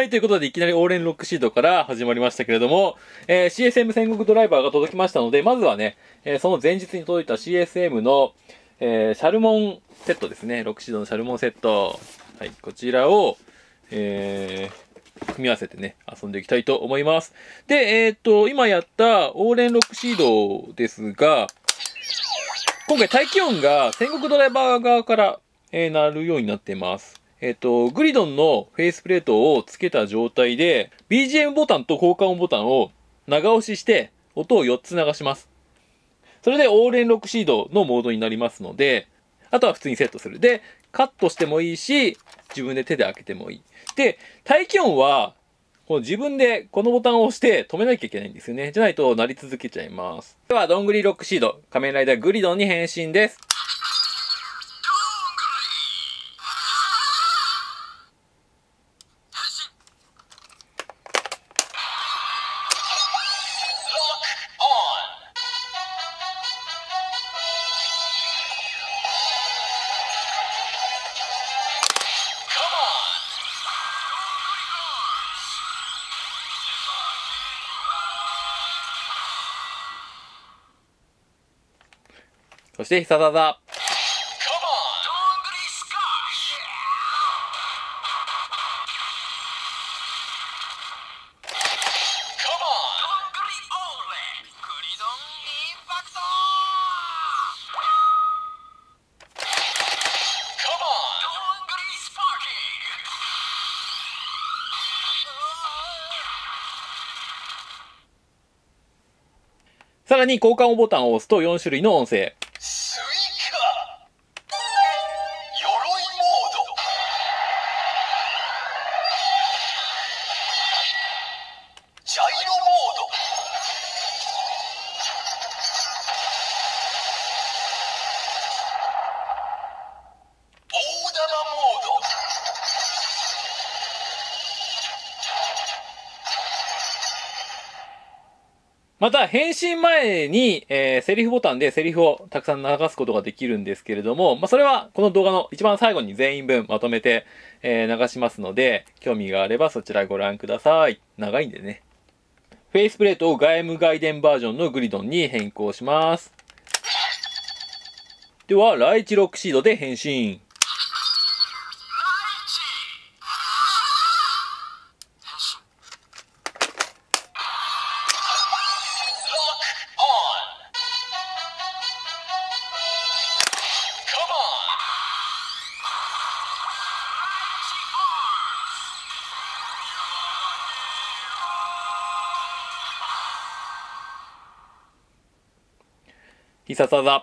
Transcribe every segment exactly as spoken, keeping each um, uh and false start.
い、ということでいきなりオーレンロックシードから始まりましたけれども、えー、シーエスエム 戦国ドライバーが届きましたので、まずはね、えー、その前日に届いた シーエスエム の、えー、シャルモンセットですね。ロックシードのシャルモンセット。はい、こちらを、えー、組み合わせてね、遊んでいきたいと思います。で、えー、っと、今やったオーレンロックシードですが、今回大気音が戦国ドライバー側から、えー、鳴るようになっています。えっと、グリドンのフェイスプレートをつけた状態で、ビージーエム ボタンと効果音ボタンを長押しして、音をよっつ流します。それでオーレンロックシードのモードになりますので、あとは普通にセットする。で、カットしてもいいし、自分で手で開けてもいい。で、待機音は、この自分でこのボタンを押して止めなきゃいけないんですよね。じゃないと鳴り続けちゃいます。では、どんぐりロックシード、仮面ライダーグリドンに変身です。そして、必殺技。さらに、交換音ボタンを押すとよん種類の音声。スイカ鎧モードジャイロモード大玉モードまた、変身前に、えー、セリフボタンでセリフをたくさん流すことができるんですけれども、まあ、それはこの動画の一番最後に全員分まとめて、えー、流しますので、興味があればそちらご覧ください。長いんでね。フェイスプレートを外務外伝バージョンのグリドンに変更します。では、ライチロックシードで変身。必殺技。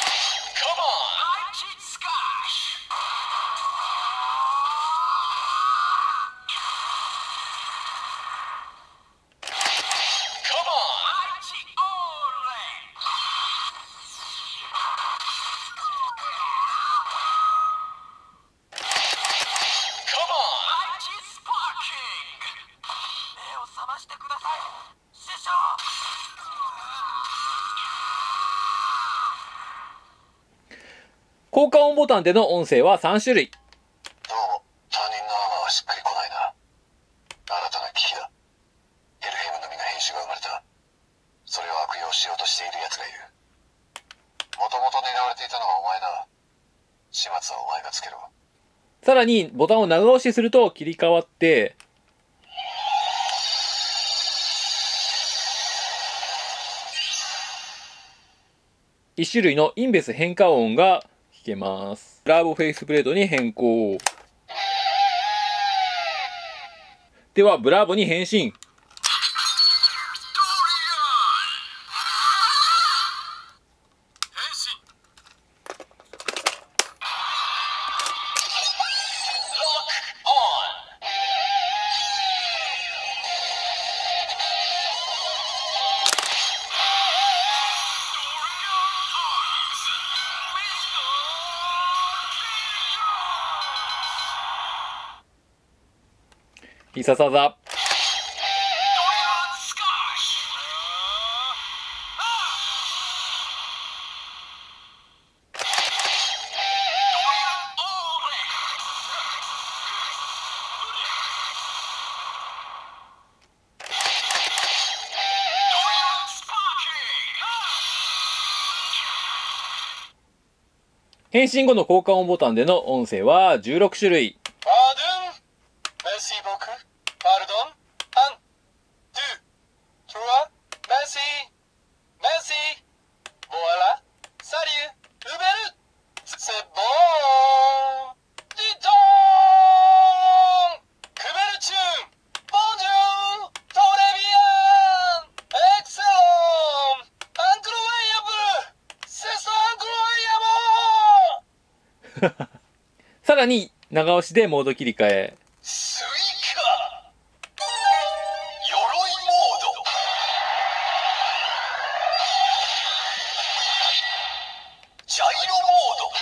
効果音ボタンでの音声はさん種類。 どうも、他人のアーマーはしっくりこないな。新たな危機だ。ヘルヘムの実の変種が生まれた。それを悪用しようとしている奴がいる。もともと狙われていたのはお前だ。始末はお前がつけろ。 さらに、ボタンを長押しすると切り替わって、いち種類のインベス変化音が聞けます。ブラーボフェイスプレートに変更。では、ブラーボに変身。必殺技。 変身後の効果音ボタンでの音声はじゅうろくしゅるい。 パードゥン、メシボク、パルドン、アン、ドゥ、トゥア、メシ、メシ、モアラ、サリュ、ウベル、セボーン、ディトーン、クベルチューン、ボンジュー、トレビアン、エクセロン、アンクロワイヤブル、セソアンクロワイヤボー。 さらに長押しでモード切り替え。 スイカ、鎧モード、ジャイロモード、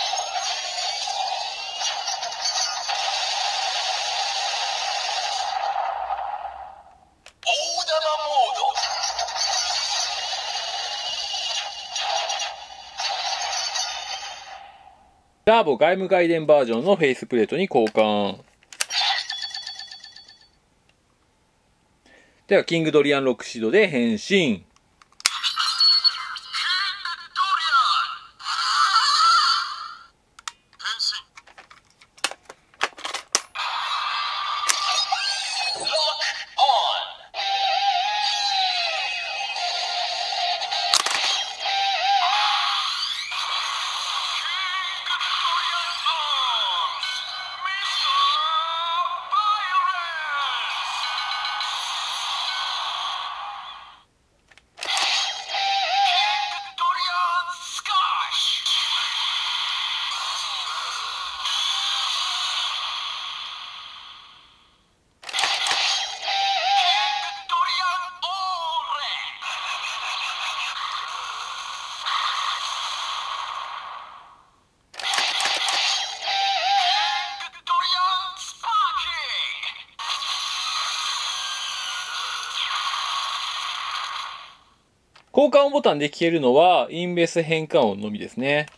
大玉モード、 ターボ外務外伝バージョンのフェイスプレートに交換。では、キングドリアンロックシードで変身。交換音ボタンで消えるのはインベース変換音のみですね。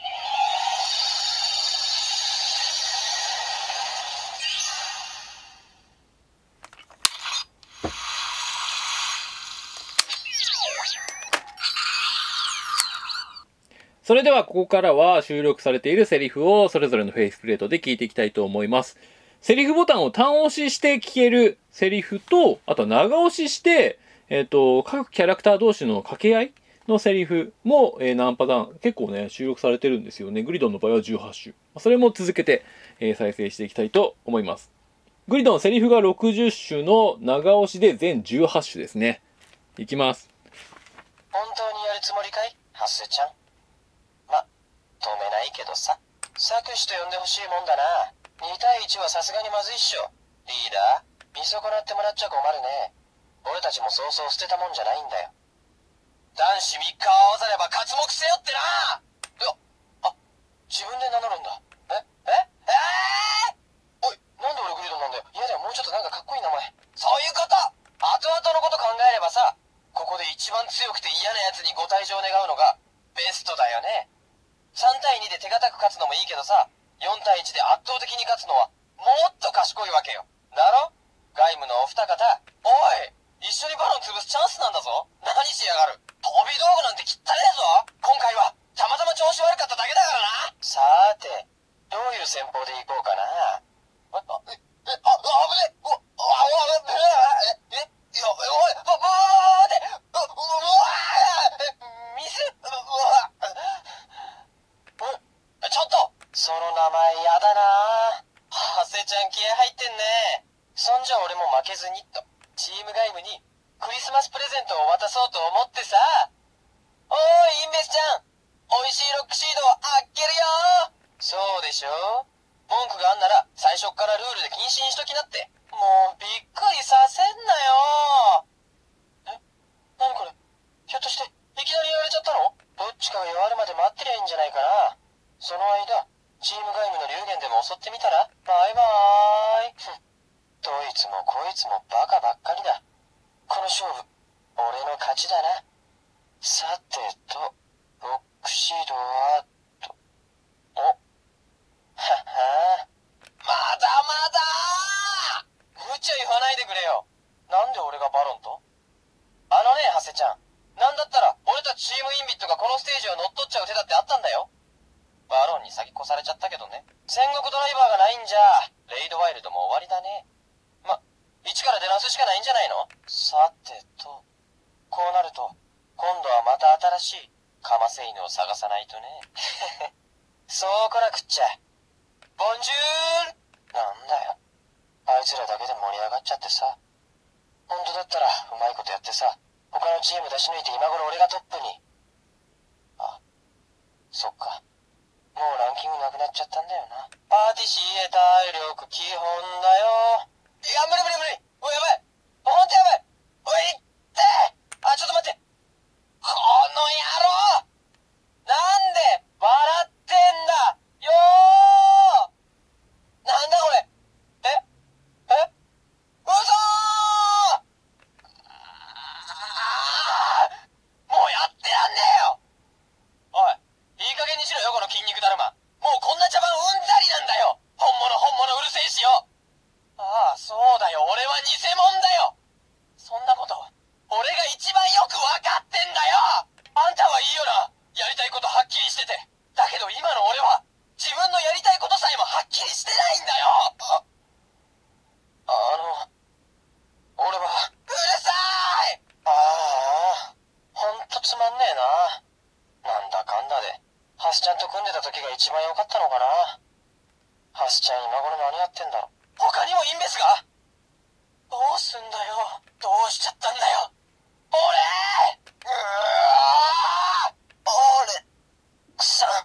それではここからは収録されているセリフをそれぞれのフェイスプレートで聞いていきたいと思います。セリフボタンを単押しして聞けるセリフと、あとは長押しして、えっと、各キャラクター同士の掛け合いのセリフも、えー、何パターン、結構ね、収録されてるんですよね。グリドンの場合はじゅうはち種。それも続けて、えー、再生していきたいと思います。グリドンセリフがろくじゅっ種の長押しで全じゅうはち種ですね。いきます。 本当にやるつもりかい、ハッセちゃん。ま、止めないけどさ。作詞と呼んでほしいもんだな。にたいいちはさすがにまずいっしょ。リーダー、見損なってもらっちゃ困るね。俺たちもそうそう捨てたもんじゃないんだよ。男子みっか合わざれば活目せよってな。いや、あ、自分で名乗るんだ。えええー、おい、なんで俺グリドンなんだよ。いやだよ、もうちょっとなんかかっこいい名前。そういうこと。後々のこと考えればさ、ここで一番強くて嫌な奴にご退場願うのがベストだよね。さんたいにで手堅く勝つのもいいけどさ、よんたいいちで圧倒的に勝つのはもっと賢いわけよ。だろ？外務のお二方、おい、一緒にバロン潰すチャンスなんだぞ。何しやがる。飛び道具なんて汚ねえぞ。今回はたまたま調子悪かっただけだからな。さーて、どういう戦法でいこうかな。あ、あ、え、え、あ、あぶね。お、あ、あ、え、え、いや、おい、ば、ばーって、う、うわー、ミス、うわ、うん、ちょっと、その名前やだな。ハセちゃん気合入ってんね。そんじゃ俺も負けずにっと、チーム外務にクリスマスプレゼントを渡そうと思ってさ。おーい、インベスちゃん。美味しいロックシードをあっけるよ。そうでしょ。文句があんなら最初っからルールで謹慎しときなって。もうびっくりさせんなよ。え、なにこれ。ひょっとしていきなりやられちゃったの？どっちかが弱るまで待ってりゃいいんじゃないかな。その間、チーム外務の龍玄でも襲ってみたら。バイバーイ。どいつもこいつもバカばっかりだ。この勝負、俺の勝ちだな。さてと、ロックシードは、と、お、ははまだまだ無茶言わないでくれよ。なんで俺がバロンと？あのね、ハセちゃん。なんだったら、俺たちチームインビットがこのステージを乗っ取っちゃう手だってあったんだよ。バロンに先越されちゃったけどね。戦国ドライバーがないんじゃ、レイドワイルドも終わりだね。ま、一から出直すしかないんじゃないの？さてと、こうなると、今度はまた新しいカマセイヌを探さないとね。そうこなくっちゃ。ボンジュール！なんだよ。あいつらだけで盛り上がっちゃってさ。本当だったらうまいことやってさ、他のチーム出し抜いて今頃俺がトップに。あ、そっか。もうランキングなくなっちゃったんだよな。パティシエ体力基本だよ。いや、無理無理無理。おい、やばい。ほんとやばい。おい、ってあ、ちょっと待って。この野郎なんで笑ってんだよー。なんだこれ。ええ嘘ー。もうやってらんねえよ。おい、いい加減にしろよ、この筋肉だるま。もうこんな茶番うんざりなんだよ。本物本物うるせえしよ。ああ、そうだよ、俺は偽物だよ。そんなこと俺が一番よくわかってんだよ。あんたはいいよな、やりたいことはっきりしてて。だけど今の俺は自分のやりたいことさえもはっきりしてないんだよ。あ、あの俺はうるさい。ああ、ほんとつまんねえな。なんだかんだでハスちゃんと組んでた時が一番良かったのかな。ハスちゃん今頃何やってんだろ。他にもインベスが。どうすんだよ。どうしちゃったんだよ。俺うわー俺さん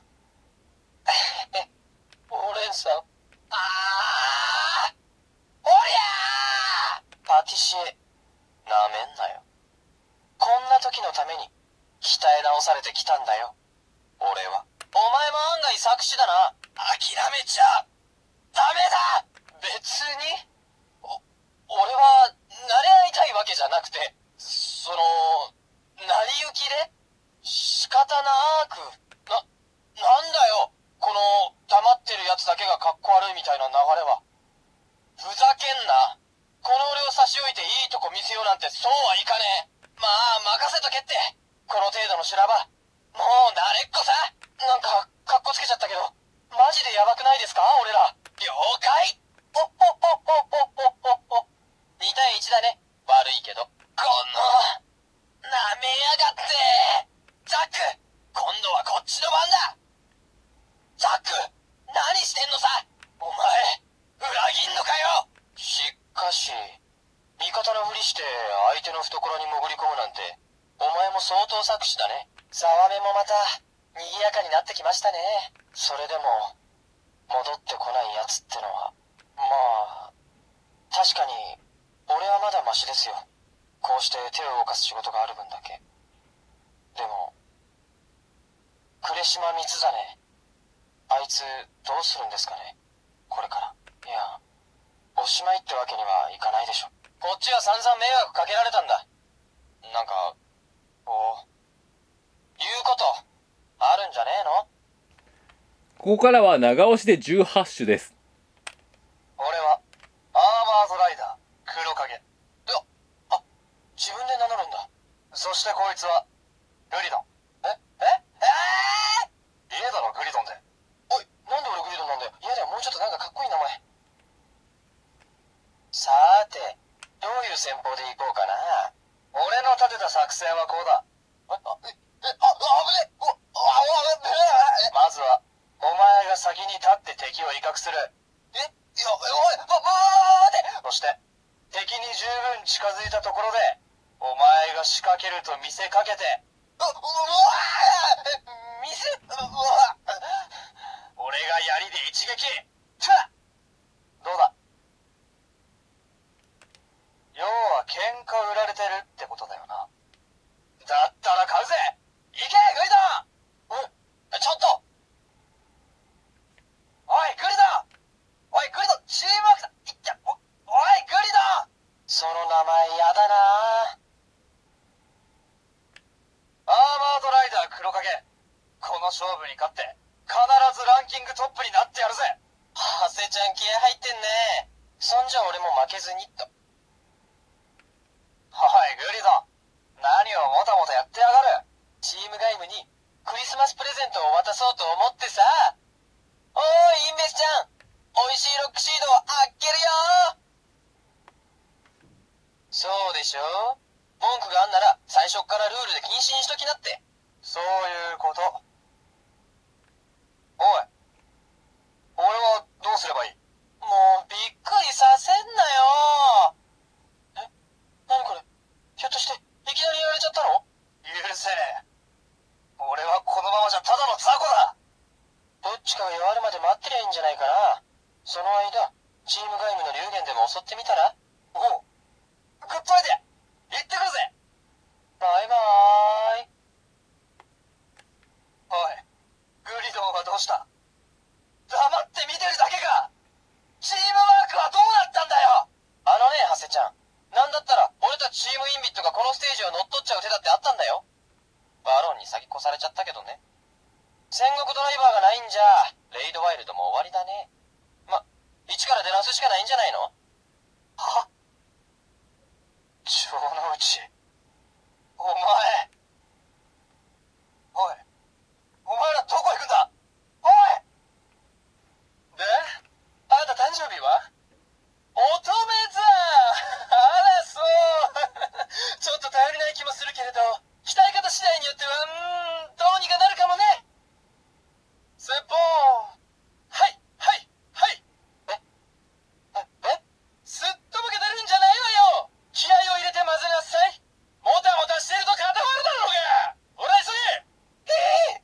俺さんあーおりゃーパティシエなめんなよ。こんな時のために鍛え直されてきたんだよ俺は。お前も案外作詞だな。諦めちゃダメだ。別にお俺は慣れ合いたいわけじゃなくて、その成り行きで仕方なくな、なんだよこの黙ってるやつだけがかっこ悪いみたいな流れは。ふざけんな。この俺を差し置いていいとこ見せようなんてそうはいかねえ。まあ任せとけって。この程度の修羅場もう慣れっこさ。なんかかっこつけちゃったけどマジでヤバくないですか俺ら。了解。ほっほっほっほっほっほっほ。にたいいちだね。悪いけど。このなめやがってザック。今度はこっちの番だ。ザック何してんのさ。お前裏切んのかよ。しかし味方のふりして相手の懐に潜り込むなんてお前も相当作詞だね。ざわめもまた賑やかになってきましたね。それでも戻ってこないやつってのはまあ確かに俺はまだマシですよ。こうして手を動かす仕事がある分だけ。でも呉島光実あいつどうするんですかねこれから。いやおしまいってわけにはいかないでしょ。こっちは散々迷惑かけられたんだ。なんかこう言うことあるんじゃねえの。 ここからは長押しでじゅうはち種です。 俺はアーマードライダー黒影。いや、あ、自分で名乗るんだ。そしてこいつはグリドン。えええー、いいだろグリドンで。おい、なんで俺グリドンなんだよ。いやだよ、もうちょっとなんかかっこいい名前。さーてどういう戦法でいこうかな。俺の立てた作戦はこうだ。あ、あ、え、え、あ、あぶね。お、あ、あ、まずはお前が先に立って敵を威嚇する。え、いや、おい、ま、待て。そして敵に十分近づいたところでお前が仕掛けると見せかけて、う、うわー見せ、うわ俺が槍で一撃。ふわっどうだ。要は喧嘩売られてるってことだよな。だったら買うぜ。行けグリドン。うん、ちょっとおいグリドン。おいグリドン、チームワークだ。いっちゃお、おいグリドン。その名前やだな。アーマードライダー黒影。この勝負に勝って必ずランキングトップになってやるぜ。ハセちゃん気合入ってんね。そんじゃ俺も負けずにっと。おいグリドン、何をもたもたやってやがる。チーム外務にクリスマスプレゼントを渡そうと思ってさ。 しにしときなって。そういうこと。おい、俺はどうすればいい？もうびっくりさせんなよ。え、なにこれ？ひょっとしていきなりやられちゃったの？許せねえ。俺はこのままじゃただの雑魚だ。どっちかが弱るまで待ってりゃいいんじゃないかな。その間、チーム外務の龍玄でも襲ってみたら？おう、グッドアイデア。行ってくるぜ。バイバーイ。おい、グリドンはどうした？黙って見てるだけか。チームワークはどうなったんだよ。あのね、ハセちゃん。なんだったら、俺たちチームインビットがこのステージを乗っ取っちゃう手だってあったんだよ。バロンに先越されちゃったけどね。戦国ドライバーがないんじゃ、レイドワイルドも終わりだね。ま、一から出直すしかないんじゃないの？は？城之内。お前。おい。お前らどこ行くんだ？おい！で、あなた誕生日は？乙女座！あら、そう。ちょっと頼りない気もするけれど、鍛え方次第によっては、うーん、どうにかなるかもね。スッポーン。はい、はい、はい。え、え、えすっとぼけてるんじゃないわよ。気合を入れて混ぜなさい。もたもたしてると固まるだろうが。ほら急げ。へえ。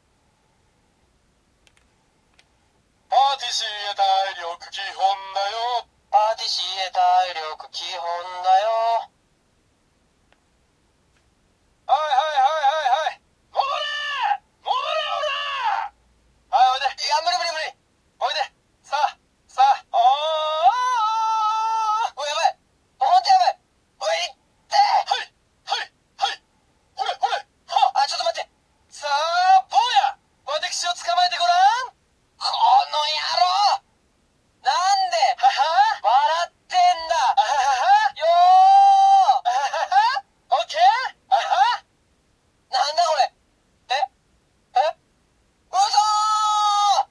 パーティシエ体力基本だよ。パーティシエ体力基本だよ。はいはいはいはいはい。戻れ戻れほら。はい、おいで。いや、無理無理無理。おいで。さあ、さあ。おー。おい、やばい。ほんとやばい。おい、いってはい、はい、はい。ほれ、ほれ。はあ、ちょっと待って。さあ、坊や。私を捕まえてごらん。この野郎。なんで、はは笑ってんだ。あははよー。あははオッケー。あはなんだこれ。ええうそー。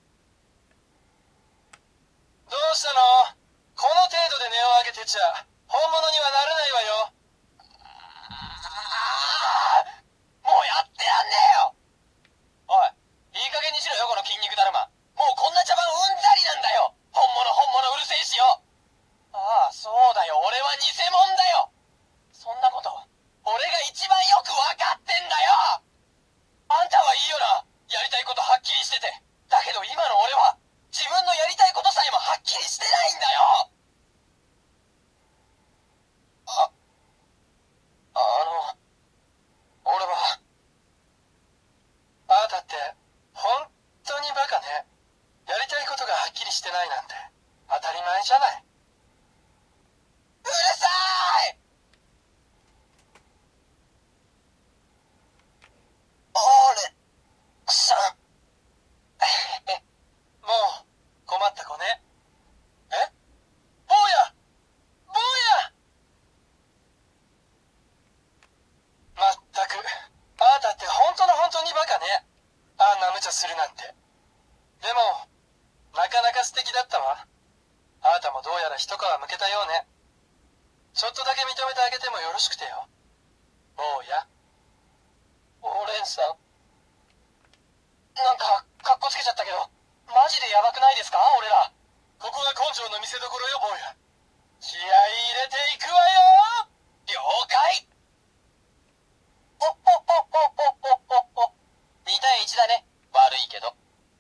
どうしたの？この程度で値を上げてちゃ本物にはなれないわよ。あーもうやってらんねえよ。おい、いい加減にしろよ、この筋肉だるま。もうこんな茶番うんざりなんだよ。本物本物うるせえしよ。ああ、そうだよ。俺は偽物だよ。そんなこと、俺が一番よくわかってんだよ。あんたはいいよな。やりたいことはっきりしてて。だけど今の俺は、自分のやりたいことさえもはっきりしてないんだよ。あ、あの、俺は、あなたって、本当にバカね。やりたいことがはっきりしてないなんて、当たり前じゃない。うるさい！オーレさん。もう、困った子ね。え？坊や！坊や！まったく、あなたって本当の本当にバカね。あんな無茶するなんて。でも、なかなか素敵だったわ。あなたもどうやら一皮むけたようね。ちょっとだけ認めてあげてもよろしくてよ。坊や。オーレンさん。なんか、かっこつけちゃったけど、マジでやばくないですか俺ら。ここが根性の見せ所よ、坊や。気合い入れていくわよ。了解。ほっほっほっほっほっほっほ。に対いちだね。悪いけど。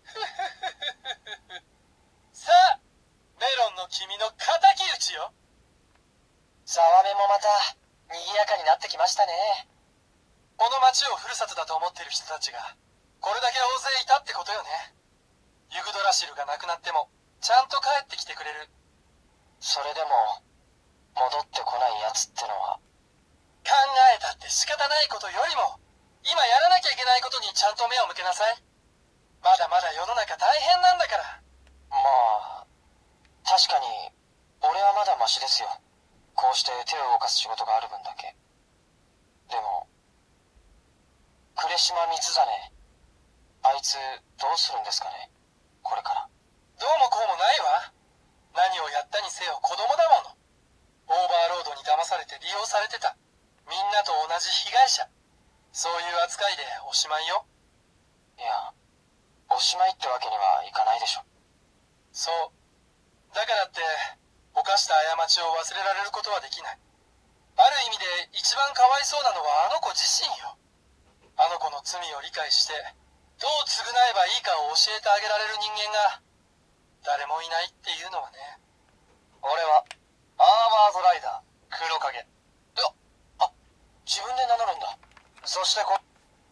さあ、メロンの君の敵討ちよ。沢目もまた、賑やかになってきましたね。この町をふるさとだと思っている人たちが、これだけ大勢いたってことよね。ユグドラシルが亡くなっても、ちゃんと帰ってきてくれる。それでも、戻ってこないやつってのは。考えたって仕方ないことよりも、今やらなきゃいけないことにちゃんと目を向けなさい。まだまだ世の中大変なんだから。まあ、確かに、俺はまだマシですよ。こうして手を動かす仕事がある分だけ。でも、呉島光実、あいつどうするんですかね、これから。どうもこうもないわ。何をやったにせよ子供だもの。オーバーロードに騙されて利用されてた。みんなと同じ被害者。 そういう扱いでおしまいよ。いや、おしまいってわけにはいかないでしょ。そう。だからって犯した過ちを忘れられることはできない。ある意味で一番かわいそうなのはあの子自身よ。あの子の罪を理解してどう償えばいいかを教えてあげられる人間が誰もいないっていうのはね。俺はアーマードライダー黒影。いや、あ、自分で名乗るんだ。そしてこ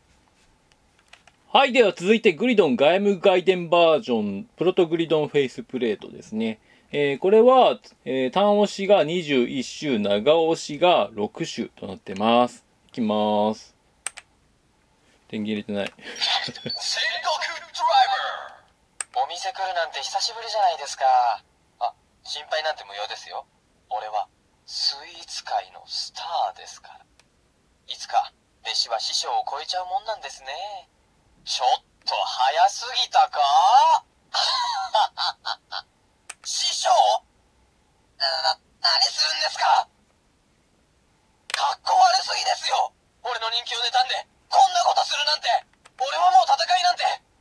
はい、では続いてグリドン外務外伝バージョンプロトグリドンフェイスプレートですね。えー、これは、えー、単押しがにじゅういち種、長押しがろく種となってます。いきます。電源入れてない。 戦国ドライバー。お店来るなんて久しぶりじゃないですか。あ、心配なんて無用ですよ。俺はスイーツ界のスターですから。いつか弟子は師匠を超えちゃうもんなんですね。ちょっと早すぎたか師匠な、な、何するんですか。かっこ悪すぎですよ。俺の人気を妬んでこんなことするなんて。俺はもう戦いなんて。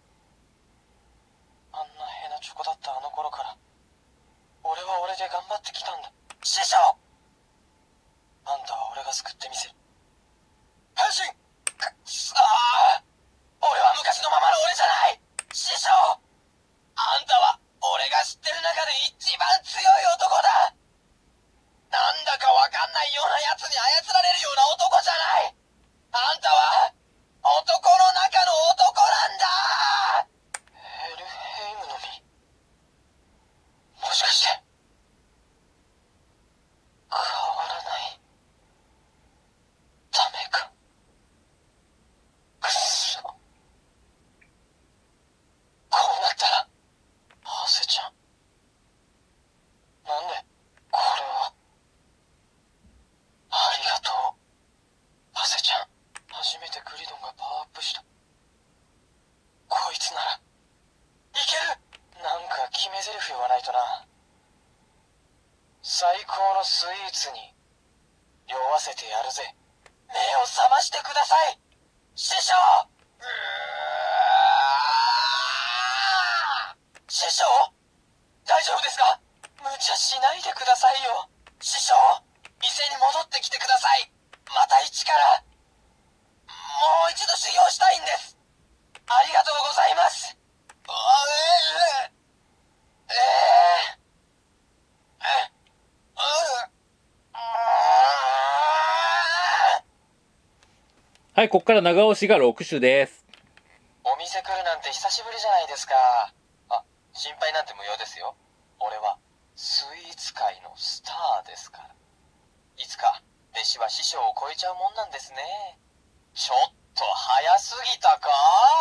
あんなヘナチョコだったあの頃から俺は俺で頑張ってきたんだ。師匠、あんたは俺が救ってみせる。変身。くっそー、俺は昔のままの俺じゃない。師匠、あんたは俺が知ってる中で一番強い男だ。なんだかわかんないようなやつに操られるような男じゃない。あんたは男の中の男なんだ。ヘルヘイムの実、もしかして変わらないダメか。くっそ、こうなったらハセちゃん、なんでこれは。ありがとうハセちゃん。初めてグリドンがパワーアップした。こいつならいける。なんか決め台詞言わないとな。最高のスイーツに酔わせてやるぜ。目を覚ましてください師匠。うー、師匠、大丈夫ですか。無茶しないでくださいよ師匠。店に戻ってきてください。また一からもう一度修行したいんです。ありがとうございます。あえええええはい、ここから長押しがろく種です。 お店来るなんて久しぶりじゃないですか。あ、心配なんて無用ですよ。俺はスイーツ界のスターですから。いつか弟子は師匠を超えちゃうもんなんですね。ちょっと早すぎたか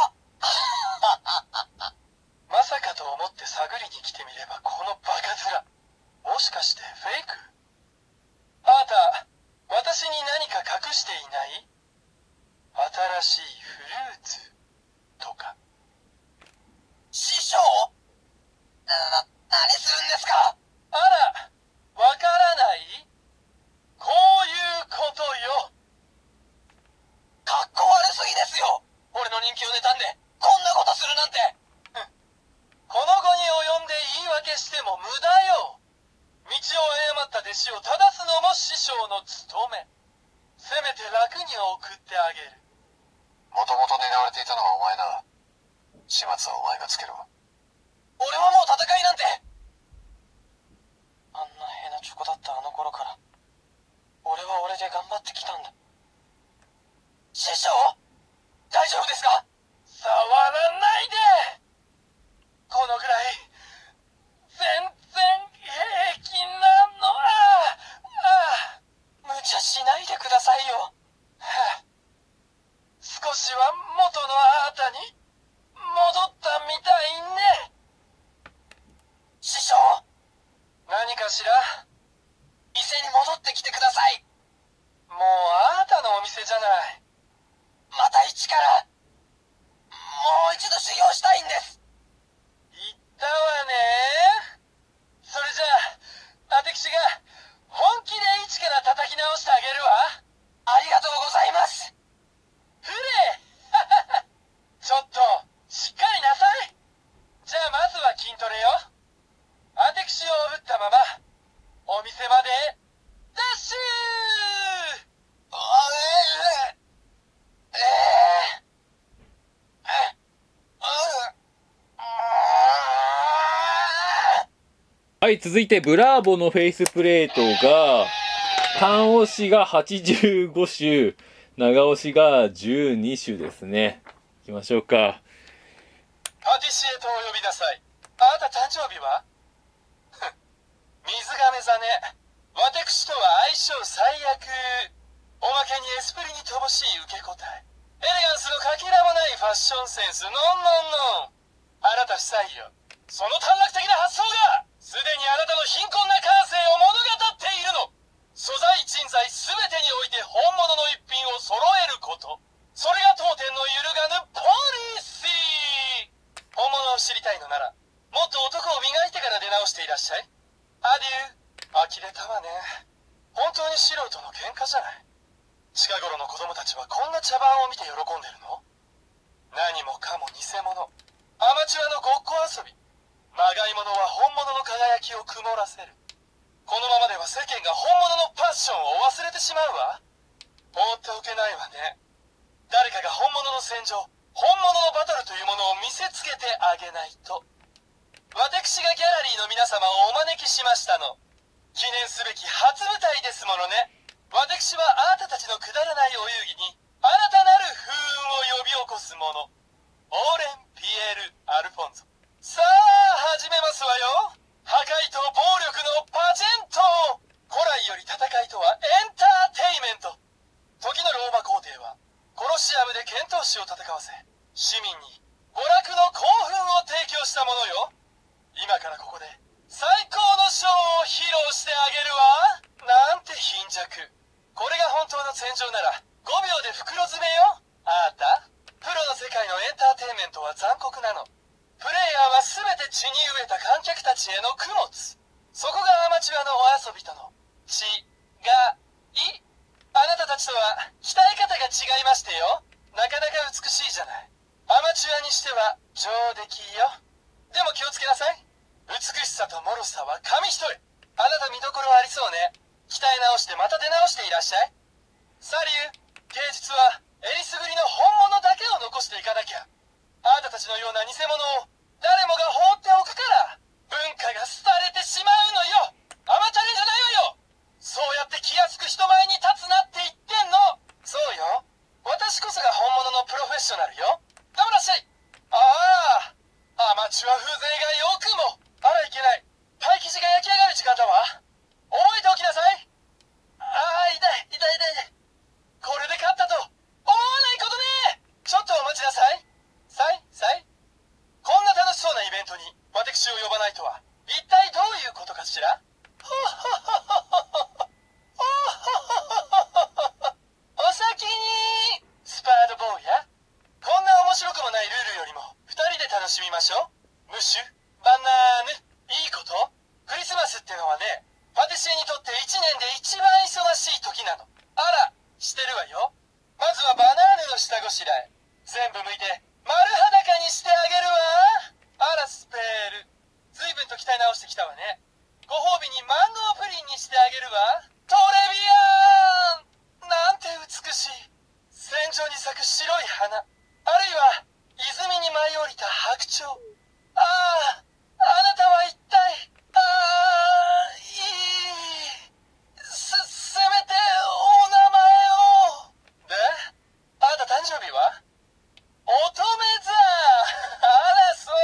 まさかと思って探りに来てみれば、このバカ面、もしかしてフェイク。あなた、私に何か隠していない？新しいフルーツとか。師匠？な、な、何するんですか。あら、わからない？こういうことよ。かっこ悪すぎですよ。俺の人気を妬んでこんなことするなんて。この後に及んで言い訳しても無駄よ。道を誤った弟子を正すのも師匠の務め。せめて楽に送ってあげる。 もともと狙われていたのはお前な。始末はお前がつけろ。 俺はもう戦いなんて。あんなヘナチョコだったあの頃から俺は俺で頑張ってきたんだ。師匠、大丈夫ですか。触らないで。このぐらい全然平気なの。ああ、無茶しないでくださいよ。はあ、少しは元のあなたに戻ったみたいね。師匠、何かしら。店に戻ってきてください。もうあなたのお店じゃない。 はい、続いて、ブラーボのフェイスプレートが、単押しがはちじゅうご種、長押しがじゅうに種ですね。行きましょうか。 パティシエとお呼びなさい。あなた誕生日は水亀座ね。私とは相性最悪。おまけにエスプリに乏しい受け答え。エレガンスのかけらもないファッションセンス。ノンノンノン。あなた不採用。その短絡的な発想がすでにあなたの貧困な感性を物語っているの。素材人材すべてにおいて本物の一品を揃えること。それが当店の揺るがぬポリシー。本物を知りたいのならもっと男を磨いてから出直していらっしゃい。アデュー。呆れたわね。本当に素人の喧嘩じゃない。近頃の子供たちはこんな茶番を見て喜んでるの？何もかも偽物。アマチュアのごっこ遊び。まがいものは本物の輝きを曇らせる。このままでは世間が本物のパッションを忘れてしまうわ。放っておけないわね。誰かが本物の戦場、本物のバトルというものを見せつけてあげないと。私がギャラリーの皆様をお招きしましたの。記念すべき初舞台ですものね。私はあなたたちのくだらないお遊戯に新たなる風雲を呼び起こすもの。オーレン・ピエール・アルフォンゾ。さあ始めますわよ。破壊と暴力のパジェント。古来より戦いとはエンターテイメント。時のローマ皇帝はコロシアムで剣闘士を戦わせ市民に娯楽の興奮を提供したものよ。今からここで最高のショーを披露してあげるわ。なんて貧弱。これが本当の戦場ならごびょうで袋詰めよ。あなたプロの世界のエンターテインメントは残酷なの。プレイヤーは全て血に飢えた観客たちへの供物。そこがアマチュアのお遊びとの違い。あなたたちとは鍛え方が違いましてよ。なかなか美しいじゃない。アマチュアにしては上出来よ。でも気をつけなさい。美しさと脆さは紙一重。あなた見どころありそうね。鍛え直してまた出直していらっしゃい。サリュー。芸術はえりすぐりの本物だけを残していかなきゃ。あなたたちのような偽物を誰もが放っておくから文化が廃れてしまうのよ。甘ったれんじゃないわよ。そうやって気安く人前に立つなって言ってんの。そうよ。私こそが本物のプロフェッショナルよ。頑張らっしゃい。ああ、アマチュア風情がよくも。あらいけない。パイ生地が焼き上がる時間だわ。覚えておきなさい。ああ、痛い、痛い、痛い。これで勝ったと思わないことね。ちょっとお待ちなさい。さい、さい。こんな楽しそうなイベントに私を呼ばないとは、一体どういうことかしら。お先に、スパードボーイや。こんな面白くもないルールよりも、二人で楽しみましょう。ムッシュ、バナーヌ、いいこと？クリスマスってのはね、パティシエにとって一年で一番忙しい時なの。あら、してるわよ。まずはバナーヌの下ごしらえ。全部剥いて、丸裸にしてあげるわ。あら、スペール。随分と鍛え直してきたわね。ご褒美にマンゴープリンにしてあげるわ。トレビアーン！なんて美しい。戦場に咲く白い花。あるいは、泉に舞い降りた白鳥。ああ、あなたは一体、ああ、いい。す、せめて、お名前を。で、あなた誕生日は？乙女座。あら、そう。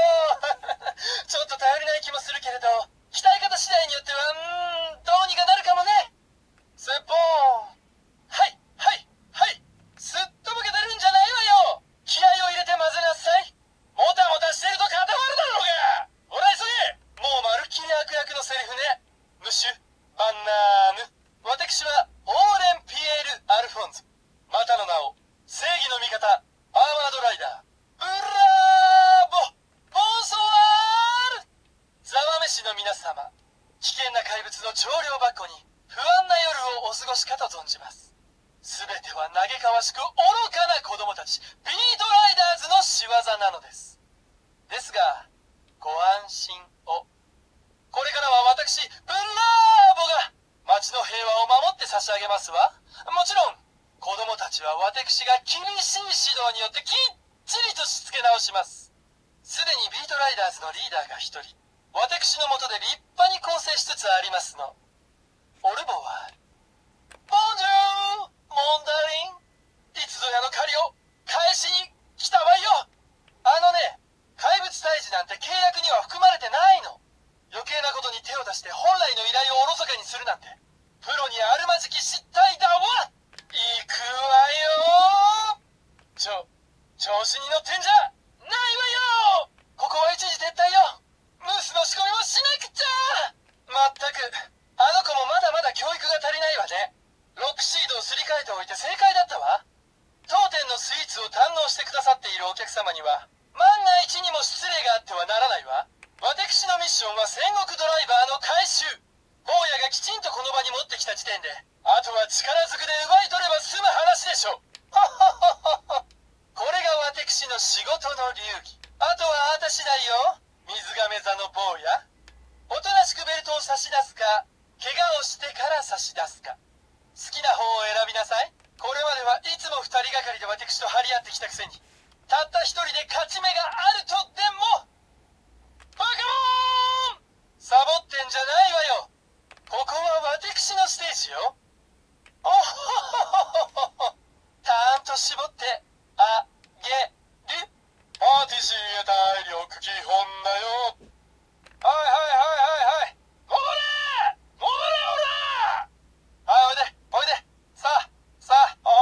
ちょっと頼りない気もするけれど、鍛え方次第によっては、うーん、どうにかなるかもね。スッポーン。はい、はい、はい。すっとぼけてるんじゃないわよ。気合を入れて混ぜなさい。もたもたしてると固まるだろうが。ほら急げ。もうまるっきり悪役のセリフね。ムッシュ、バンナーヌ。私はオーレン・ピエール・アルフォンズ。またの名を、正義の味方、アーマードライダー。ブラーボ！ボンソワール！ザワメシの皆様、危険な怪物の長領箱に不安な夜をお過ごしかと存じます。すべては嘆かわしく愚かな子供たち、ビートライダーズの仕業なのです。ですが、ご安心を。これからは私、ブラーボが町の平和を守って差し上げますわ。もちろん、子供たちは私が厳しい指導によってきっちりとしつけ直します。すでにビートライダーズのリーダーが一人、 私の下で立派に構成しつつありますの。オルボワール。ボンジューモンダリン。いつぞやの借りを返しに来たわよ。あのね、怪物退治なんて契約には含まれてないの。余計なことに手を出して本来の依頼をおろそかにするなんて、プロにあるまじき失態だわ。行くわよ。ちょ、調子に乗ってんじゃないわよ。ここは一時撤退よ。ムースの仕込みもしなくちゃ。まったく、あの子もまだまだ教育が足りないわね。ロックシードをすり替えておいて正解だったわ。当店のスイーツを堪能してくださっているお客様には、万が一にも失礼があってはならないわ。私のミッションは戦国ドライバーの回収。坊やがきちんとこの場に持ってきた時点で、あとは力ずくで奪い取れば済む話でしょう。はっはっはっは。これが私の仕事の流儀。あとはあた次第よ。水亀座の坊や。おとなしくベルトを差し出すか、怪我をしてから差し出すか。好きな方を選びなさい。これまではいつも二人がかりで私と張り合ってきたくせに、たった一人で勝ち目があるとでも。バカモーン！サボってんじゃないわよ。ここは私のステージよ。おほほほほほ。たーんと絞ってあげる。パーティシーへ体力基本だよ。はいはいはいはいはい。戻れ戻れおら。はいおいでおいで。さあさあ。あ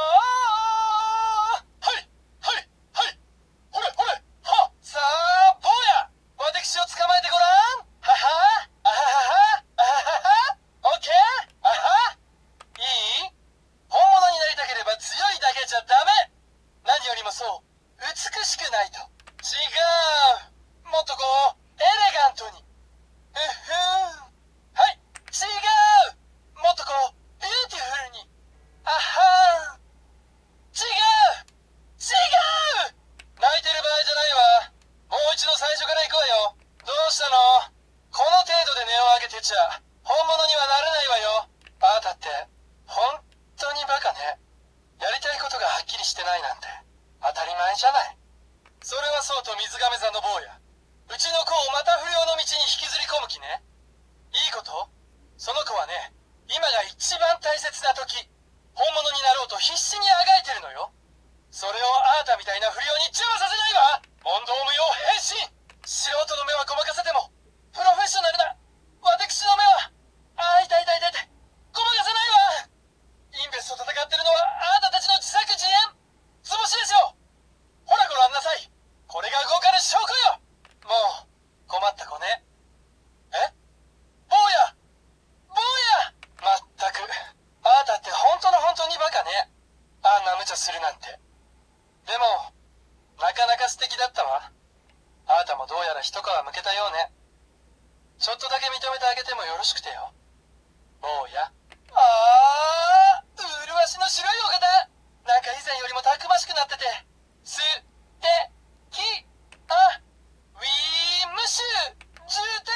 あ。はいはいはい。ほれほれ。は。さあ坊や。私を捕まえてごらん。はは。あははは。あははは。オッケー。あは。いい？本物になりたければ強いだけじゃダメ。何よりもそう美しくないと。違う。もっとこうエレガントに。うふん。はい。違う。もっとこうビューティフルに。あはん。違う。違う。泣いてる場合じゃないわ。もう一度最初から行くわよ。どうしたの？この程度で値を上げてちゃ本物にはなれないわよ。あなたって本当にバカね。やりたいことがはっきりしてないなんて当たり前じゃない。それはそうと水亀座の坊や。うちの子をまた不良の道に引きずり込む気ね。いいこと？その子はね、今が一番大切な時。本物になろうと必死にあがいてるのよ。それをあなたみたいな不良に邪魔させないわ。問答無用変身。素人の目はごまかせてもプロフェッショナルな私の目は、あー痛い痛い痛い痛い、ごまかせないわ。インベスと戦ってるのはあなたたちの自作自演。図星でしょ。ほらご覧なさい。これが動かぬ証拠よ。もう困った子ね。え？坊や坊や。まったくあなたって本当の本当にバカね。あんな無茶するなんて。でもなかなか素敵だったわ。あなたもどうやら一皮むけたようね。ちょっとだけ認めてあげてもよろしくてよ。坊や。あー、麗しの白いお方。なんか以前よりもたくましくなってて、す、て、き、あ、ウィームシュ、ジュテ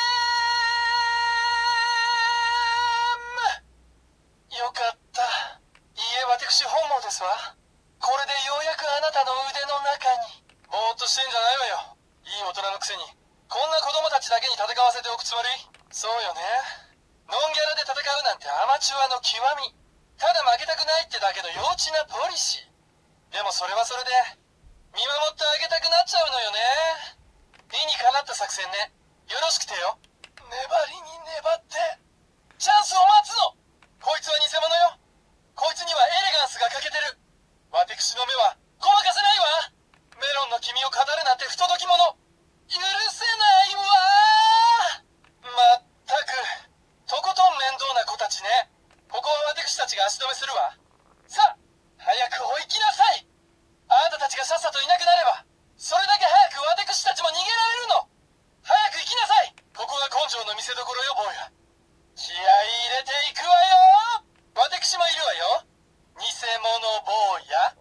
ーム。よかった。いいえ、私本望ですわ。これでようやくあなたの腕の中に。ぼーっとしてんじゃないわよ。いい大人のくせに。こんな子供たちだけに戦わせておくつもり？そうよね。ノンギャラで戦うなんてアマチュアの極み。ただ負けたくないってだけの幼稚なポリシー。でもそれはそれで見守ってあげたくなっちゃうのよね。理にかなった作戦ね。よろしくてよ。粘りに粘ってチャンスを待つの。こいつは偽物よ。こいつにはエレガンスが欠けてる。私の目はごまかせないわ。メロンの君を語るなんて不届き者。許せないわ。まったくとことん面倒な子たちね。ここは私たちが足止めするわ。さあ早く追いきなさい。あなたたちがさっさといなくなればそれだけ早く私たちも逃げられるの。早く行きなさい。ここが根性の見せ所よ坊や。気合い入れていくわよ。私もいるわよ。偽物坊や。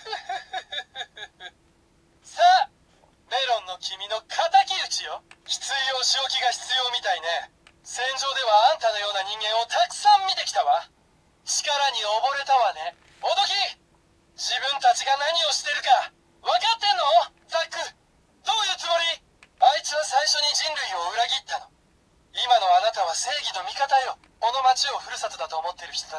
さあメロンの君の敵討ちよ。きついお仕置きが必要みたいね。戦場ではあんたのような人間をたくさん見てきたわ。力に溺れたわね。おどき、自分たちが何をしてるか分かってんの？ザック、どういうつもり？あいつは最初に人類を裏切った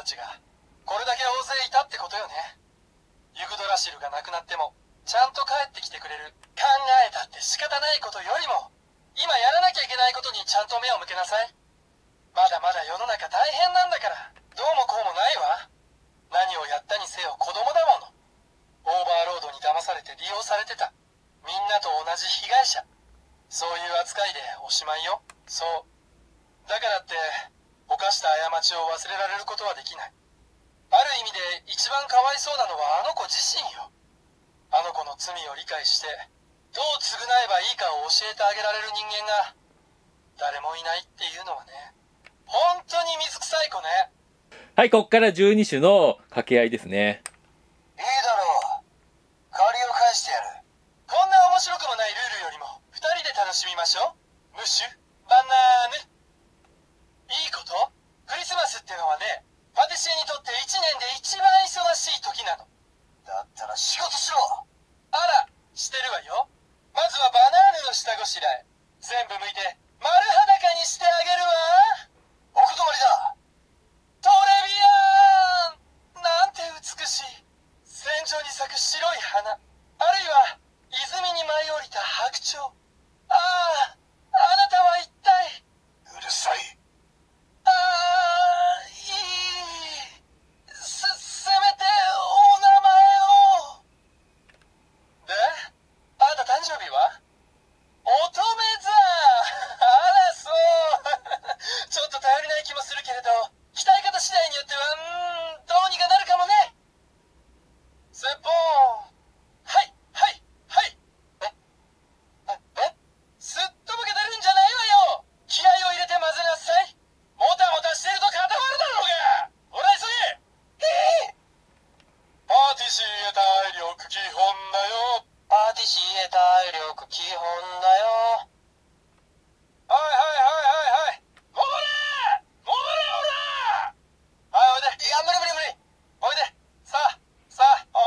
ちがこれだけ大勢いたってことよね。ユグドラシルが亡くなってもちゃんと帰ってきてくれる。考えたって仕方ないことよりも今やらなきゃいけないことにちゃんと目を向けなさい。まだまだ世の中大変なんだから、どうもこうもないわ。何をやったにせよ子供だもの。オーバーロードに騙されて利用されてた。みんなと同じ被害者。そういう扱いでおしまいよ。そう。だからって犯した過ちを忘れられることはできない。ある意味で一番かわいそうなのはあの子自身よ。あの子の罪を理解してどう償えばいいかを教えてあげられる人間が誰もいないっていうのはね、本当に水臭い子ね。 はい、こっからじゅうに種の掛け合いですね。 いいだろう。借りを返してやる。 こんな面白くもないルールよりも二人で楽しみましょう。ムッシュバナーヌ。いいこと？クリスマスってのはね、パティシエにとって一年で一番忙しい時なの。 だったら仕事しろ。 あら、してるわよ。まずはバナーヌの下ごしらえ。全部剥いて丸裸にしてあげるわ。 お断りだ。 トレビアン！なんて美しい。戦場に咲く白い花。あるいは泉に舞い降りた白鳥。ああ、あなたは一体。 うるさい。 ああ、いい。せ、せめてお名前を。で、あなた誕生日は？乙女座。あら、そう。ちょっと頼りない気もするけれど、鍛え方次第によっては、うーん、どうにかなるかもね。セポーン。はい、はい、はい。え、え、え、すっとぼけてるんじゃないわよ。気合を入れて混ぜなさい。もたもたしてると固まるだろうが。ほら急げ。ええ。パーティシエ体力基本だよ。パーティシエ体力基本だよ。はいはいはいはいはい。戻れ戻れほら。はい、おいで。 いや、無理無理無理。 おいで。さあ、さあ。お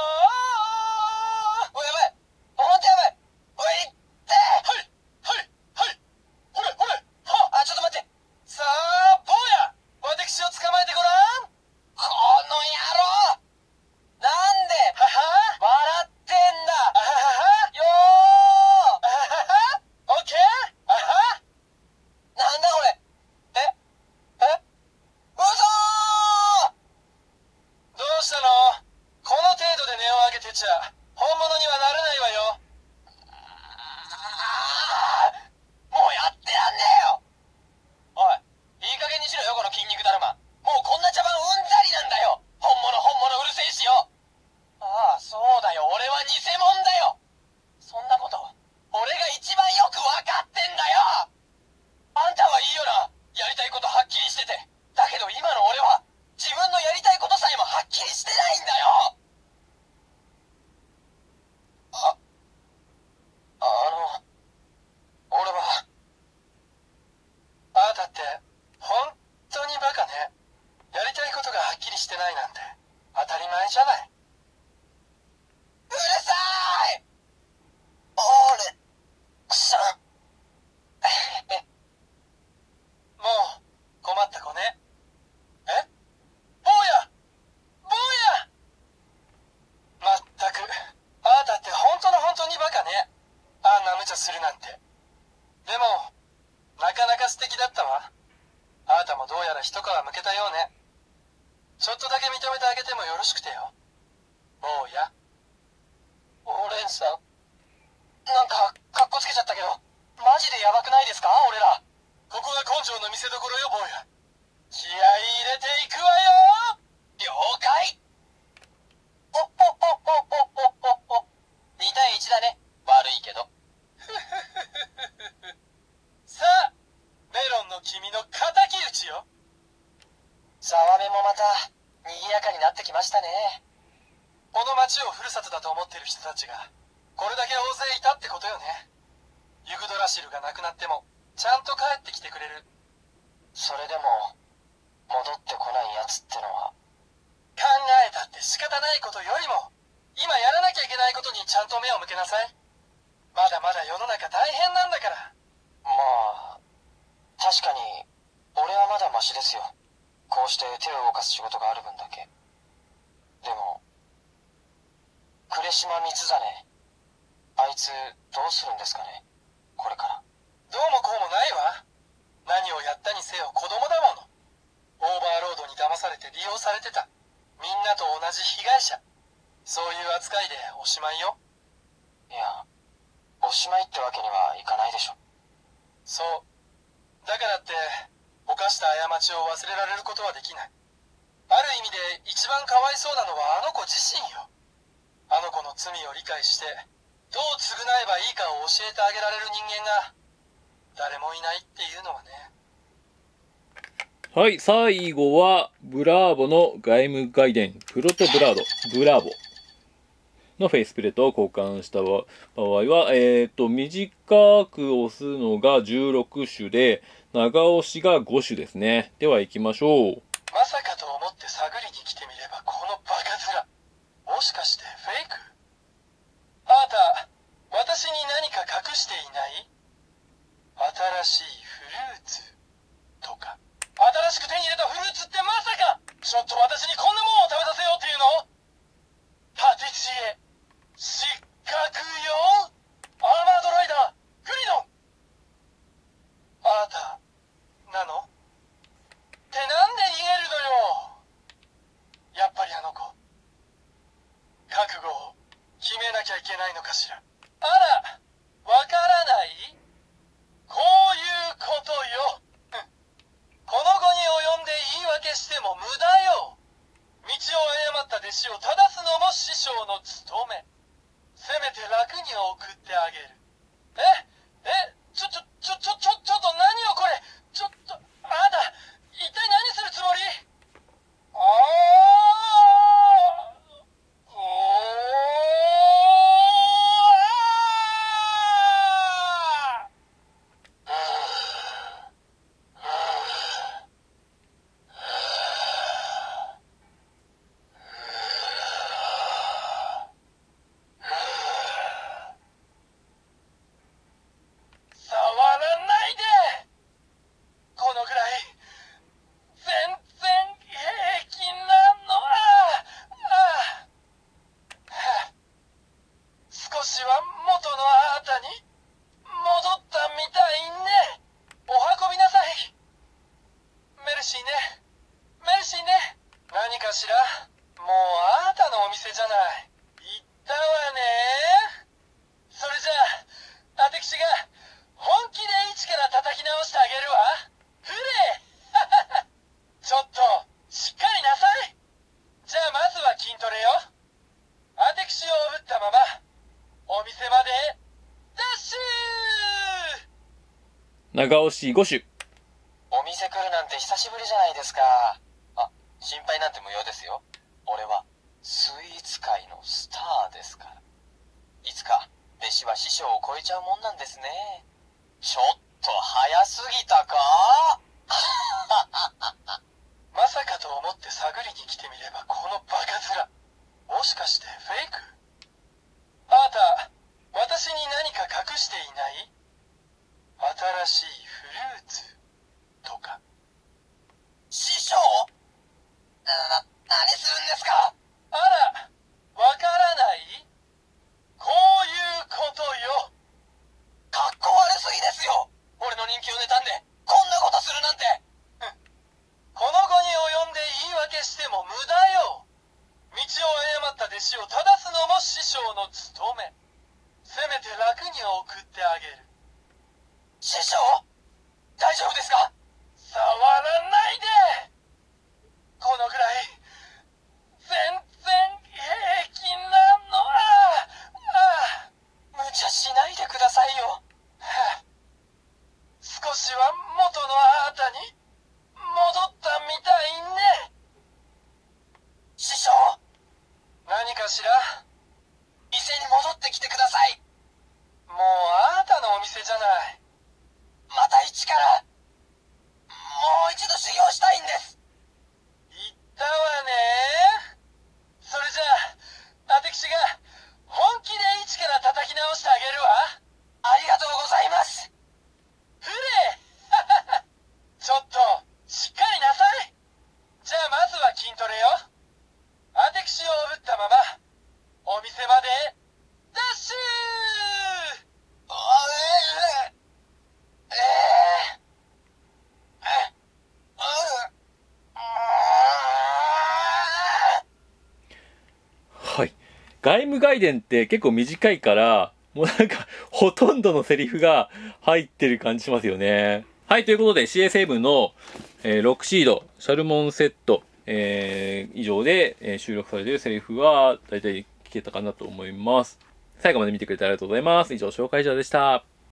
ー。 おい、やばい。ほんとやばい。おい、ってはいはいはい。ほれほれ。はあ、ちょっと待って。 さあ、坊や。私を捕まえてごらん。 この野郎。なんではは笑ってんだ。 あははよあははオッケーあはー。なんだこれ。ええ嘘ー。 どうしたの？この程度で値を上げてちゃ本物にはならないわよ。 あーもうやってらんねえよ。おい、いい加減にしろよ、この筋肉だるま。もうこんな茶番うんざりなんだよ。本物本物うるせえしよ。ああ、そうだよ。俺は偽物だよ。そんなこと、俺が一番よくわかってんだよ。あんたはいいよな。やりたいことはっきりしてて。だけど今の俺は、自分のやりたいことさえもはっきりしてないんだよ。あ、あの、俺は、 あなたって本当にバカね。やりたいことがはっきりしてないなんて当たり前じゃない。 うるさい。俺、さん。 もう困った子ね。え？坊や坊や。まったく、あなたって本当の本当にバカね。あんな無茶するなんて。でも、なかなか素敵だったわ。あなたもどうやら一皮むけたようね。ちょっとだけ認めてあげてもよろしくてよ。坊や。 オレンさん。なんか、かっこつけちゃったけど、マジでやばくないですか俺ら。 ここが根性の見せ所よ、坊や。気合い入れていくわよ。 了解。ほっほっほっほっほっほっほ。に対いちだね。悪いけど。 さあ、メロンの君の敵討ちよ。 ざわめもまた、賑やかになってきましたね。 この町をふるさとだと思ってる人たちが、これだけ大勢いたってことよね。ユグドラシルが亡くなっても、ちゃんと帰ってきてくれる。 それでも、戻ってこないやつってのは。 考えたって仕方ないことよりも、今やらなきゃいけないことにちゃんと目を向けなさい。まだまだ世の中大変なんだから。 まあ、確かに、俺はまだマシですよ。 こうして手を動かす仕事がある分だけ。でも呉島光実、あいつどうするんですかね、これから。 どうもこうもないわ。何をやったにせよ子供だもの。オーバーロードに騙されて利用されてた。みんなと同じ被害者。そういう扱いでおしまいよ。 いや、おしまいってわけにはいかないでしょ。 そう。だからって犯した過ちを忘れられることはできない。ある意味で一番かわいそうなのはあの子自身よ。あの子の罪を理解してどう償えばいいかを教えてあげられる人間が誰もいないっていうのはね。 はい、最後は、ブラーボの外務外伝、プロトブラード、ブラーボのフェイスプレートを交換した場合は、えっと、短く押すのがじゅうろく種で、長押しがご種ですね。では行きましょう。 まさかと思って探りに来てみればこのバカ面。もしかしてフェイク？あなた、私に何か隠していない？新しいフルーツとか。新しく手に入れたフルーツってまさかちょっと私にこんなもんを食べさせようっていうの？パティシエ失格よ。アーマードライダーグリドン。あなたなの？ってなんで逃げるのよ。やっぱりあの子覚悟を決めなきゃいけないのかしら。あら、わからない？こういうことよ。この後に及んで言い訳しても無駄よ。道を誤った弟子を正すのも師匠の務め。せめて楽に送ってあげる。ええちょちょちょちょちょちょっと何よこれ。ちょっとあなた一体何するつもり？ああお触らないで。このぐらい全然平気なの。あああ少しは元のあなたに戻ったみたいね。お運びなさい。メルシーね、メルシーね。何かしら？もうあなたのお店じゃない。言ったわね。それじゃあ私が本気で一から叩き直してあげるわ。ふれちょっとしっかりなさい。じゃあまずは筋トレよ。私をおぶったままお店までダッシュ。 長押しご種。 お店来るなんて久しぶりじゃないですか。あ、心配なんて無用ですよ。俺はスイーツ界のスターですから。いつか弟子は師匠を超えちゃうもんなんですね。ちょっと早すぎたか？ まさかと思って探りに来てみればこのバカ面。もしかしてフェイク？あなた、私に何か隠していない？新しいフルーツとか。 師匠？な、な、何するんですか？ あら、わからない？こういうことよ。 かっこ悪すぎですよ。俺の人気を妬んでこんなことするなんて。 この後に及んで言い訳しても無駄よ。道を誤った弟子を正すのも師匠の務め。せめて楽に送ってあげる。 師匠？大丈夫ですか？ 触らないで。このぐらい全然平気なの。ああ無茶しないでくださいよ。 はあ、少しは元のあなたに戻ったみたいね。 師匠？ 何かしら？ 店に戻ってきてください。 もうあなたのお店じゃない。 また一からもう一度修行したいんです。 言ったわ外務外伝って結構短いから、もうなんか、ほとんどのセリフが入ってる感じしますよね。はい、ということで シーエーセブン の、えー、ろくシード、シャルモンセット、えー、以上で、えー、収録されているセリフは、だいたい聞けたかなと思います。最後まで見てくれてありがとうございます。以上、紹介者でした。